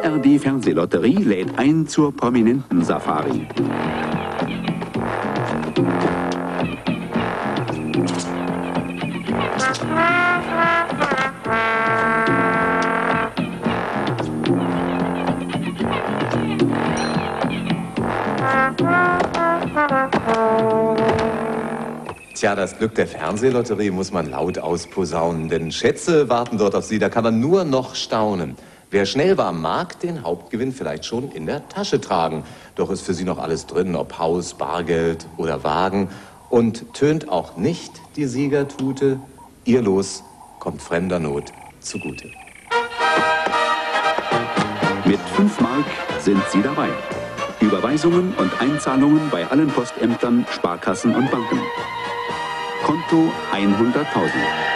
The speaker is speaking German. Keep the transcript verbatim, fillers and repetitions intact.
R D Fernsehlotterie lädt ein zur prominenten Safari. Tja, das Glück der Fernsehlotterie muss man laut ausposaunen, denn Schätze warten dort auf Sie, da kann man nur noch staunen. Wer schnell war, mag den Hauptgewinn vielleicht schon in der Tasche tragen. Doch ist für Sie noch alles drin, ob Haus, Bargeld oder Wagen. Und tönt auch nicht die Siegertute, Ihr Los kommt fremder Not zugute. Mit fünf Mark sind Sie dabei. Überweisungen und Einzahlungen bei allen Postämtern, Sparkassen und Banken. Konto hunderttausend.